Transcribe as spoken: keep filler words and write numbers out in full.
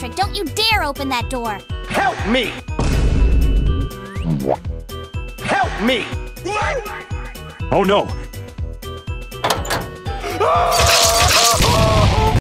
Patrick, don't you dare open that door! Help me! Help me! Oh no! Ah!